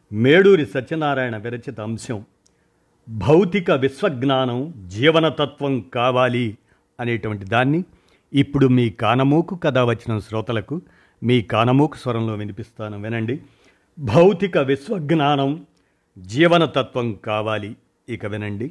మేడూరి సత్యనారాయణ విరచిత అంశం భౌతిక విశ్వజ్ఞానం జీవనతత్వం కావాలి అనేటువంటి దాన్ని ఇప్పుడు మీ కానమూకు కథ వచ్చిన శ్రోతలకు మీ కానమూకు స్వరంలో వినిపిస్తాను, వినండి. భౌతిక విశ్వజ్ఞానం జీవనతత్వం కావాలి. ఇక వినండి.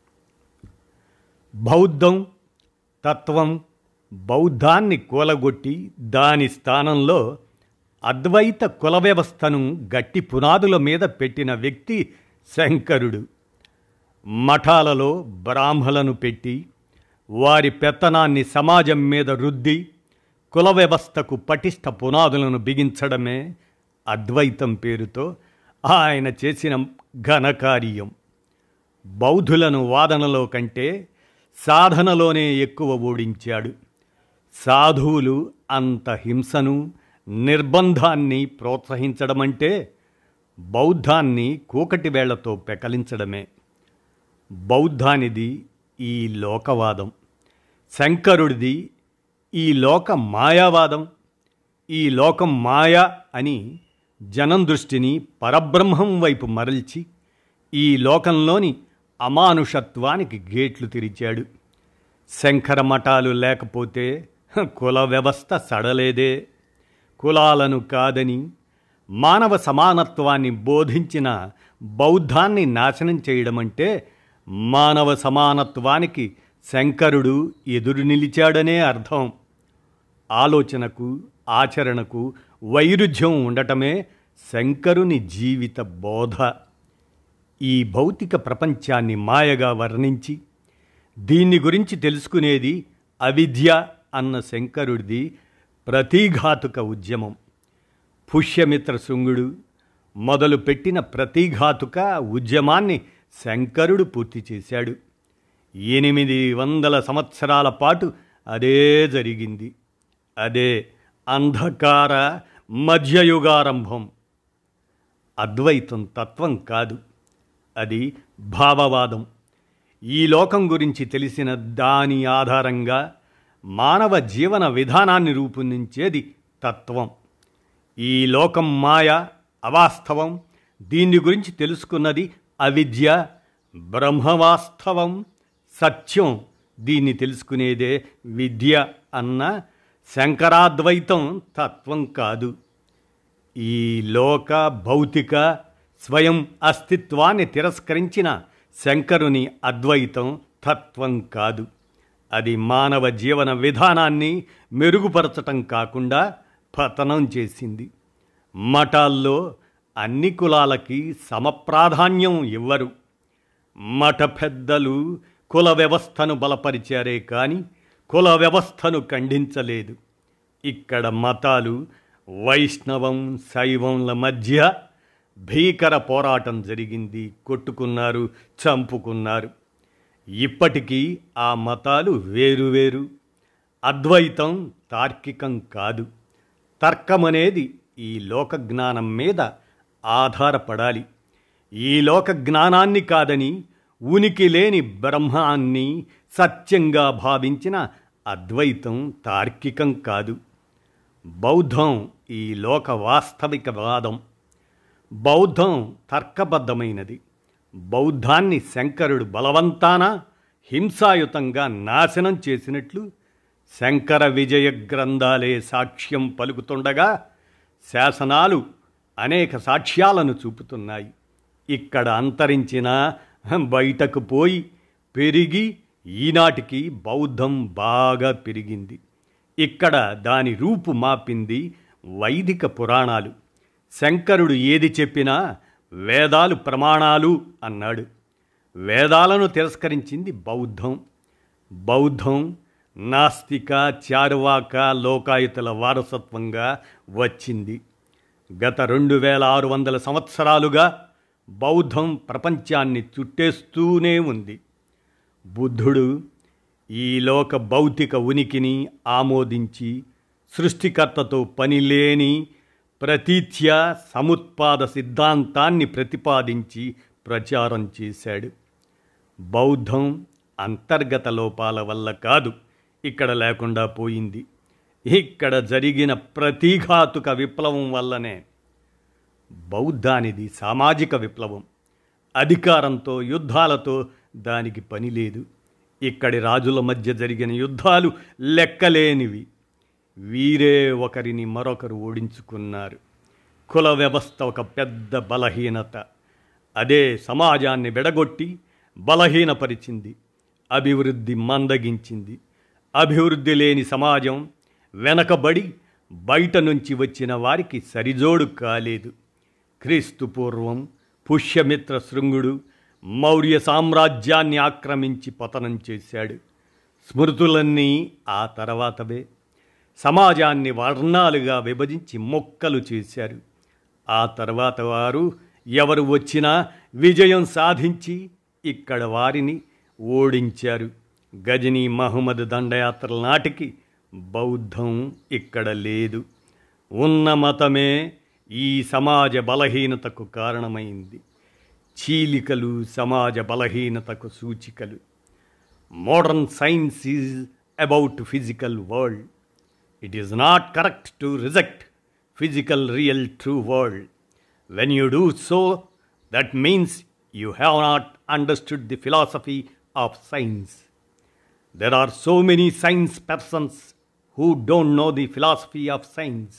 బౌద్ధం తత్వం బౌద్ధాన్ని కూలగొట్టి దాని స్థానంలో అద్వైత కుల వ్యవస్థను గట్టి పునాదుల మీద పెట్టిన వ్యక్తి శంకరుడు. మఠాలలో బ్రాహ్మలను పెట్టి వారి పెత్తనాన్ని సమాజం మీద రుద్ది కుల వ్యవస్థకు పటిష్ట పునాదులను బిగించడమే అద్వైతం పేరుతో ఆయన చేసిన ఘనకార్యం. బౌద్ధులను వాదనలో కంటే సాధనలోనే ఎక్కువ ఓడించాడు. సాధువులు అంత హింసను నిర్బంధాన్ని ప్రోత్సహించడమంటే బౌద్ధాన్ని కూకటి వేళ్లతో పెకలించడమే. బౌద్ధానిది ఈ లోకవాదం, శంకరుడిది ఈ లోక మాయావాదం. ఈ లోకం మాయ అని జనం దృష్టిని పరబ్రహ్మం వైపు మరల్చి ఈ లోకంలోని అమానుషత్వానికి గేట్లు తెరిచాడు. శంకర మఠాలు లేకపోతే కుల వ్యవస్థ సడలేదే. కులాలను కాదని మానవ సమానత్వాన్ని బోధించిన బౌద్ధాన్ని నాశనం చేయడమంటే మానవ సమానత్వానికి శంకరుడు ఎదురు నిలిచాడనే అర్థం. ఆలోచనకు ఆచరణకు వైరుధ్యం ఉండటమే శంకరుని జీవిత బోధ. ఈ భౌతిక ప్రపంచాన్ని మాయగా వర్ణించి దీన్ని గురించి తెలుసుకునేది అవిద్య అన్న శంకరుడిది ప్రతీఘాతుక ఉద్యమం. పుష్యమిత్ర శృంగుడు మొదలుపెట్టిన ప్రతీఘాతుక ఉద్యమాన్ని శంకరుడు పూర్తి చేశాడు. 800 సంవత్సరాల పాటు అదే జరిగింది. అదే అంధకార మధ్యయుగారంభం. అద్వైతం తత్వం కాదు, అది భావవాదం. ఈ లోకం గురించి తెలిసిన దాని ఆధారంగా మానవ జీవన విధానాన్ని రూపొందించేది తత్వం. ఈ లోకం మాయ, అవాస్తవం. దీన్ని గురించి తెలుసుకున్నది అవిద్య. బ్రహ్మవాస్తవం, సత్యం. దీన్ని తెలుసుకునేదే విద్య అన్న శంకరాద్వైతం తత్వం కాదు. ఈ లోక భౌతిక స్వయం అస్తిత్వాన్ని తిరస్కరించిన శంకరుని అద్వైతం తత్వం కాదు. అది మానవ జీవన విధానాన్ని మెరుగుపరచటం కాకుండా పతనం చేసింది. మఠాల్లో అన్ని కులాలకి సమప్రాధాన్యం ఇవ్వరు. మఠ పెద్దలు కుల వ్యవస్థను బలపరిచారే కానీ కుల వ్యవస్థను ఖండించలేదు. ఇక్కడ మతాలు వైష్ణవం శైవంల మధ్య భీకర పోరాటం జరిగింది. కొట్టుకున్నారు, చంపుకున్నారు. ఇప్పటికీ ఆ మతాలు వేరువేరు. అద్వైతం తార్కికం కాదు. తర్కమనేది ఈ లోక జ్ఞానం మీద ఆధారపడాలి. ఈ లోక జ్ఞానాన్ని కాదని ఉనికి లేని బ్రహ్మాన్ని సత్యంగా భావించిన అద్వైతం తార్కికం కాదు. బౌద్ధం ఈ లోక వాస్తవికవాదం. బౌద్ధం తర్కబద్ధమైనది. బౌద్ధాన్ని శంకరుడు బలవంతాన హింసాయుతంగా నాశనం చేసినట్లు శంకర విజయ గ్రంథాలే సాక్ష్యం పలుకుతుండగా శాసనాలు అనేక సాక్ష్యాలను చూపుతున్నాయి. ఇక్కడ అంతరించిన బయటకు పోయి పెరిగి ఈనాటికి బౌద్ధం బాగా పెరిగింది. ఇక్కడ దాని రూపు మాపింది వైదిక పురాణాలు. శంకరుడు ఏది చెప్పినా వేదాలు ప్రమాణాలు అన్నాడు. వేదాలను తిరస్కరించింది బౌద్ధం. బౌద్ధం నాస్తిక చార్వాక లోకాయుతుల వారసత్వంగా వచ్చింది. గత 2600 సంవత్సరాలుగా బౌద్ధం ప్రపంచాన్ని చుట్టేస్తూనే ఉంది. బుద్ధుడు ఈ లోక భౌతిక ఉనికిని ఆమోదించి సృష్టికర్తతో పనిలేని ప్రతీత్య సముత్పాద సిద్ధాంతాన్ని ప్రతిపాదించి ప్రచారం చేశాడు. బౌద్ధం అంతర్గత లోపాల వల్ల కాదు ఇక్కడ లేకుండా పోయింది. ఇక్కడ జరిగిన ప్రతీఘాతుక విప్లవం వల్లనే. బౌద్ధానిది సామాజిక విప్లవం. అధికారంతో, యుద్ధాలతో దానికి పని లేదు. ఇక్కడి రాజుల మధ్య జరిగిన యుద్ధాలు లెక్కలేనివి. వీరే ఒకరిని మరొకరు ఓడించుకున్నారు. కుల వ్యవస్థ ఒక పెద్ద బలహీనత. అదే సమాజాన్ని విడగొట్టి బలహీనపరిచింది, అభివృద్ధి మందగించింది. అభివృద్ధి లేని సమాజం వెనకబడి బయట నుంచి వచ్చిన వారికి సరిజోడు కాలేదు. క్రీస్తు పూర్వం పుష్యమిత్ర శృంగుడు మౌర్య సామ్రాజ్యాన్ని ఆక్రమించి పతనం చేశాడు. స్మృతులన్నీ ఆ తర్వాతవే. సమాజాన్ని వర్ణాలుగా విభజించి మొక్కలు చేశారు. ఆ తర్వాత వారు ఎవరు వచ్చినా విజయం సాధించి ఇక్కడ వారిని ఓడించారు. గజనీ మహమ్మద్ దండయాత్రల నాటికి బౌద్ధం ఇక్కడ లేదు. ఉన్న మతమే ఈ సమాజ బలహీనతకు కారణమైంది. చీలికలు సమాజ బలహీనతకు సూచికలు. Modern science is about physical world. It is not correct to reject physical, real, true world. When you do so, that means you have not understood the philosophy of science. There are so many science persons who don't know the philosophy of science.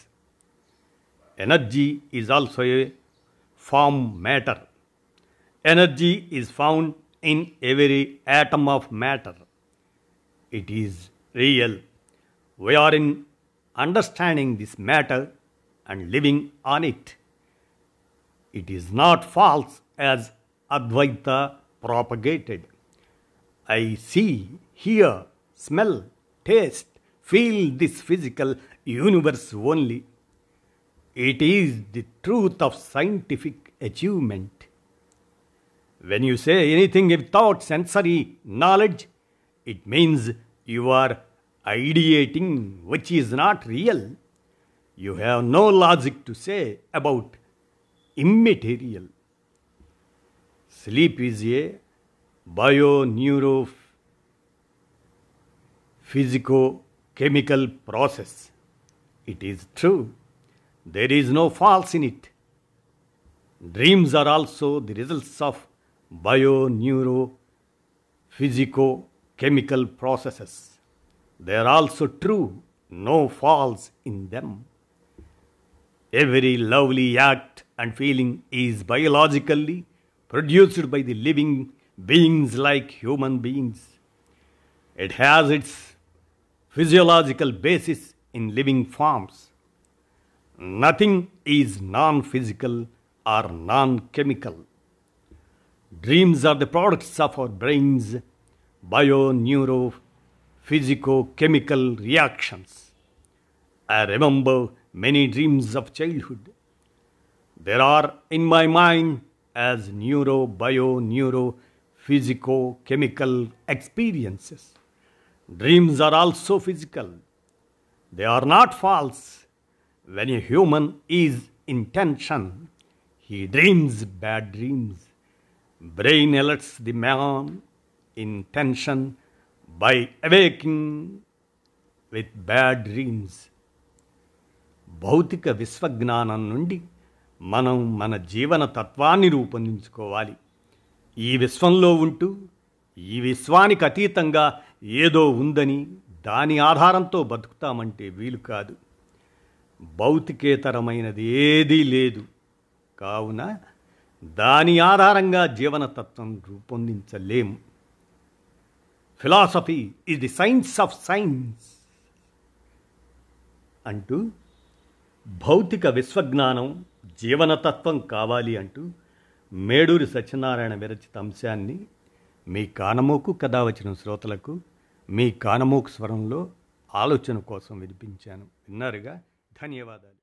Energy is also a form matter. Energy is found in every atom of matter. It is real. We are in understanding this matter and living on it. It is not false as Advaita propagated. I see, hear, smell, taste, feel this physical universe only. It is the truth of scientific achievement. When you say anything without sensory knowledge, it means you are ideating which is not real. You have no logic to say about immaterial. Sleep is a bio-neuro-physico-chemical process. It is true. There is no false in it. Dreams are also the results of bio-neuro-physico-chemical processes. They are also true. No false in them. Every lovely act and feeling is biologically produced by the living beings like human beings. It has its physiological basis in living forms. Nothing is non-physical or non-chemical. Dreams are the products of our brains' bio-neuro-physico-chemical reactions. I remember many dreams of childhood. There are in my mind as bio-neuro-physico-chemical experiences. Dreams are also physical. They are not false. When a human is in tension, he dreams bad dreams. Brain alerts the man in tension by awaking with bad dreams. భౌతిక విశ్వజ్ఞానం నుండి మనం మన జీవన తత్వాన్ని రూపొందించుకోవాలి. ఈ విశ్వంలో ఉంటూ ఈ విశ్వానికి అతీతంగా ఏదో ఉందని దాని ఆధారంతో బతుకుతామంటే వీలు కాదు. భౌతికేతరమైనది ఏదీ లేదు. కావున దాని ఆధారంగా జీవనతత్వం రూపొందించలేము. Philosophy is the science of science అంటూ భౌతిక విశ్వజ్ఞానం జీవనతత్వం కావాలి అంటూ మేడూరి సత్యనారాయణ విరచిత అంశాన్ని మీ కానమోకు కథ వచ్చిన శ్రోతలకు మీ కానమోకు స్వరంలో ఆలోచన కోసం వినిపించాను. విన్నారుగా? ధన్యవాదాలు.